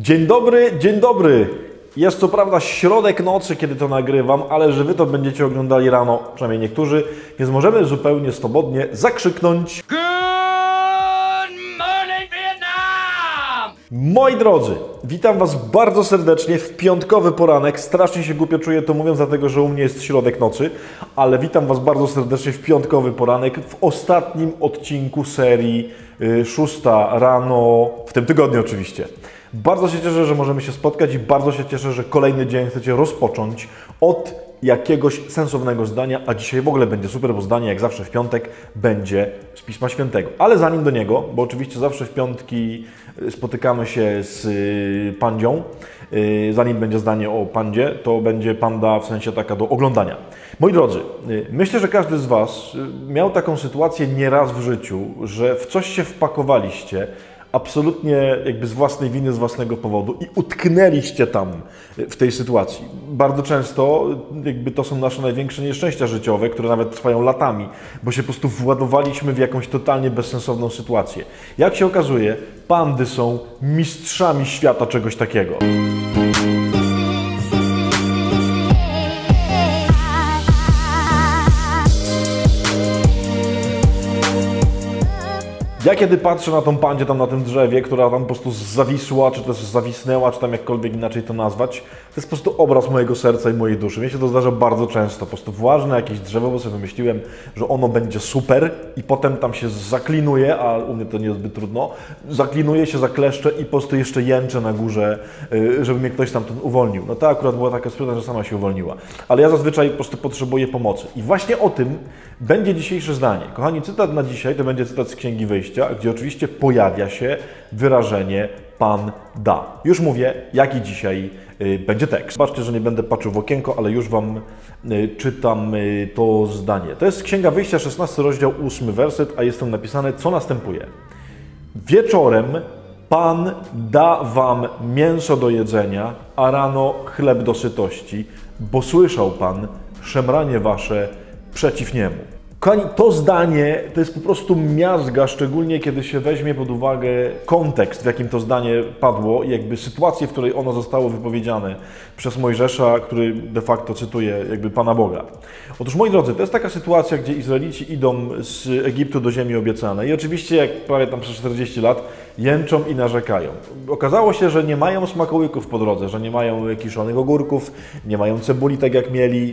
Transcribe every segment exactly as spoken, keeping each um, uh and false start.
Dzień dobry, dzień dobry. Jest co prawda środek nocy, kiedy to nagrywam, ale że wy to będziecie oglądali rano, przynajmniej niektórzy, więc możemy zupełnie swobodnie zakrzyknąć Good morning, Vietnam! Moi drodzy, witam was bardzo serdecznie w piątkowy poranek. Strasznie się głupio czuję to mówiąc, dlatego że u mnie jest środek nocy, ale witam was bardzo serdecznie w piątkowy poranek w ostatnim odcinku serii y, szósta rano, w tym tygodniu oczywiście. Bardzo się cieszę, że możemy się spotkać i bardzo się cieszę, że kolejny dzień chcecie rozpocząć od jakiegoś sensownego zdania, a dzisiaj w ogóle będzie super, bo zdanie jak zawsze w piątek będzie z Pisma Świętego. Ale zanim do niego, bo oczywiście zawsze w piątki spotykamy się z pandzią, zanim będzie zdanie o pandzie, to będzie panda w sensie taka do oglądania. Moi drodzy, myślę, że każdy z was miał taką sytuację nieraz w życiu, że w coś się wpakowaliście, absolutnie jakby z własnej winy, z własnego powodu i utknęliście tam w tej sytuacji. Bardzo często jakby to są nasze największe nieszczęścia życiowe, które nawet trwają latami, bo się po prostu władowaliśmy w jakąś totalnie bezsensowną sytuację. Jak się okazuje, pandy są mistrzami świata czegoś takiego. Ja kiedy patrzę na tą pandzie tam na tym drzewie, która tam po prostu zawisła, czy też zawisnęła, czy tam jakkolwiek inaczej to nazwać, to jest po prostu obraz mojego serca i mojej duszy. Mnie się to zdarza bardzo często. Po prostu włażę na jakieś drzewo, bo sobie wymyśliłem, że ono będzie super i potem tam się zaklinuje, a u mnie to nie jest zbyt trudno, zaklinuje się, zakleszczę i po prostu jeszcze jęczę na górze, żeby mnie ktoś tam uwolnił. No to akurat była taka sprytna, że sama się uwolniła. Ale ja zazwyczaj po prostu potrzebuję pomocy. I właśnie o tym będzie dzisiejsze zdanie. Kochani, cytat na dzisiaj to będzie cytat z Księgi Wyjścia, gdzie oczywiście pojawia się wyrażenie Pan da. Już mówię, jaki dzisiaj y, będzie tekst. Zobaczcie, że nie będę patrzył w okienko, ale już wam y, czytam y, to zdanie. To jest Księga Wyjścia, szesnasty rozdział, ósmy werset, a jest tam napisane, co następuje. Wieczorem Pan da wam mięso do jedzenia, a rano chleb do sytości, bo słyszał Pan szemranie wasze przeciw Niemu. Kochani, to zdanie to jest po prostu miazga, szczególnie kiedy się weźmie pod uwagę kontekst, w jakim to zdanie padło i jakby sytuację, w której ono zostało wypowiedziane przez Mojżesza, który de facto cytuje jakby Pana Boga. Otóż, moi drodzy, to jest taka sytuacja, gdzie Izraelici idą z Egiptu do ziemi obiecanej i oczywiście jak prawie tam przez czterdzieści lat jęczą i narzekają. Okazało się, że nie mają smakołyków po drodze, że nie mają kiszonych ogórków, nie mają cebuli tak jak mieli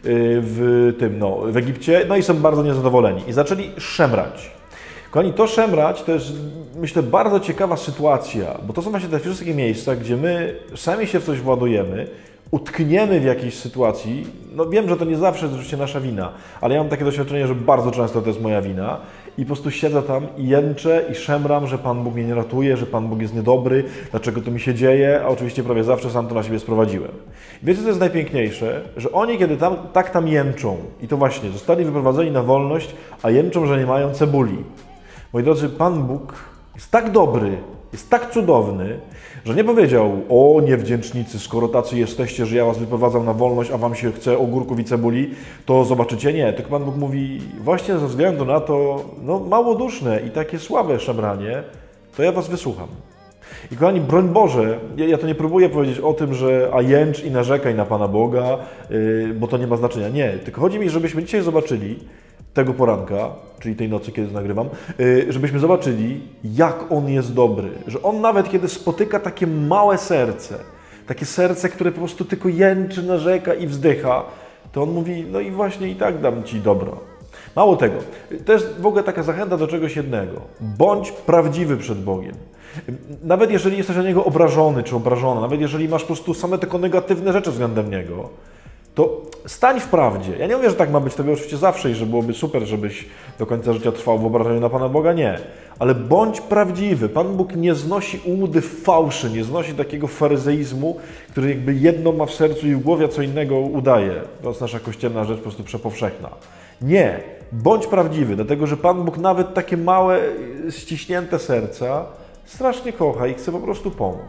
w tym, no, w Egipcie, no i są bardzo niezadowoleni i zaczęli szemrać. Kochani, to szemrać to jest, myślę, bardzo ciekawa sytuacja, bo to są właśnie te wszystkie miejsca, gdzie my sami się w coś władujemy, utkniemy w jakiejś sytuacji. No wiem, że to nie zawsze jest oczywiście nasza wina, ale ja mam takie doświadczenie, że bardzo często to jest moja wina i po prostu siedzę tam i jęczę i szemram, że Pan Bóg mnie nie ratuje, że Pan Bóg jest niedobry, dlaczego to mi się dzieje, a oczywiście prawie zawsze sam to na siebie sprowadziłem. I wiecie, co jest najpiękniejsze? Że oni, kiedy tam, tak tam jęczą i to właśnie, zostali wyprowadzeni na wolność, a jęczą, że nie mają cebuli. Moi drodzy, Pan Bóg jest tak dobry, jest tak cudowny, że nie powiedział, o niewdzięcznicy, skoro tacy jesteście, że ja was wyprowadzam na wolność, a wam się chce ogórków i cebuli, to zobaczycie. Nie, tylko Pan Bóg mówi, właśnie ze względu na to, no małoduszne i takie słabe szemranie, to ja was wysłucham. I kochani, broń Boże, ja, ja to nie próbuję powiedzieć o tym, że a jęcz i narzekaj na Pana Boga, yy, bo to nie ma znaczenia. Nie, tylko chodzi mi, żebyśmy dzisiaj zobaczyli, tego poranka, czyli tej nocy, kiedy to nagrywam, żebyśmy zobaczyli, jak On jest dobry. Że On nawet, kiedy spotyka takie małe serce, takie serce, które po prostu tylko jęczy, narzeka i wzdycha, to On mówi, no i właśnie i tak dam Ci dobro. Mało tego, to jest w ogóle taka zachęta do czegoś jednego. Bądź prawdziwy przed Bogiem. Nawet jeżeli jesteś na Niego obrażony czy obrażona, nawet jeżeli masz po prostu same tylko negatywne rzeczy względem Niego, to stań w prawdzie. Ja nie mówię, że tak ma być tobie oczywiście zawsze i że byłoby super, żebyś do końca życia trwał w obrażeniu na Pana Boga. Nie. Ale bądź prawdziwy. Pan Bóg nie znosi ułudy fałszy, nie znosi takiego faryzeizmu, który jakby jedno ma w sercu i w głowie, a co innego udaje. To jest nasza kościelna rzecz po prostu przepowszechna. Nie. Bądź prawdziwy, dlatego że Pan Bóg nawet takie małe, ściśnięte serca strasznie kocha i chce po prostu pomóc.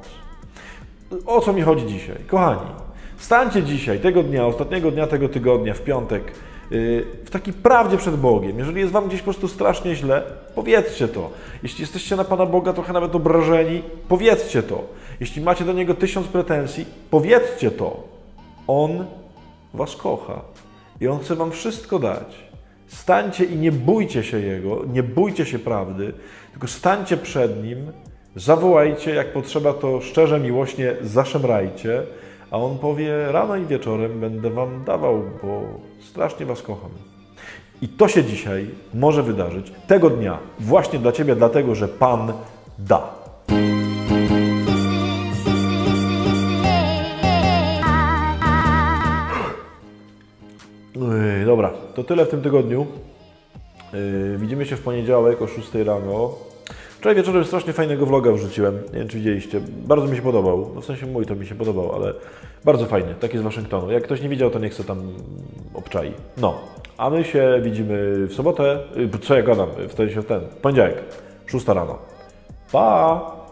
O co mi chodzi dzisiaj? Kochani, wstańcie dzisiaj, tego dnia, ostatniego dnia tego tygodnia, w piątek, w takiej prawdzie przed Bogiem. Jeżeli jest wam gdzieś po prostu strasznie źle, powiedzcie to. Jeśli jesteście na Pana Boga trochę nawet obrażeni, powiedzcie to. Jeśli macie do Niego tysiąc pretensji, powiedzcie to. On was kocha i On chce wam wszystko dać. Stańcie i nie bójcie się Jego, nie bójcie się prawdy, tylko stańcie przed Nim, zawołajcie, jak potrzeba, to szczerze, miłośnie zaszemrajcie, a On powie, rano i wieczorem będę wam dawał, bo strasznie was kocham. I to się dzisiaj może wydarzyć, tego dnia, właśnie dla ciebie, dlatego, że Pan da. Ej, dobra, to tyle w tym tygodniu. Yy, widzimy się w poniedziałek o szóstej rano. Wczoraj wieczorem strasznie fajnego vloga wrzuciłem, nie wiem czy widzieliście, bardzo mi się podobał, no w sensie mój to mi się podobał, ale bardzo fajny, taki z Waszyngtonu. Jak ktoś nie widział, to niech se tam obczai. No, a my się widzimy w sobotę, co ja gadam, w ten, w ten poniedziałek, szósta rano. Pa!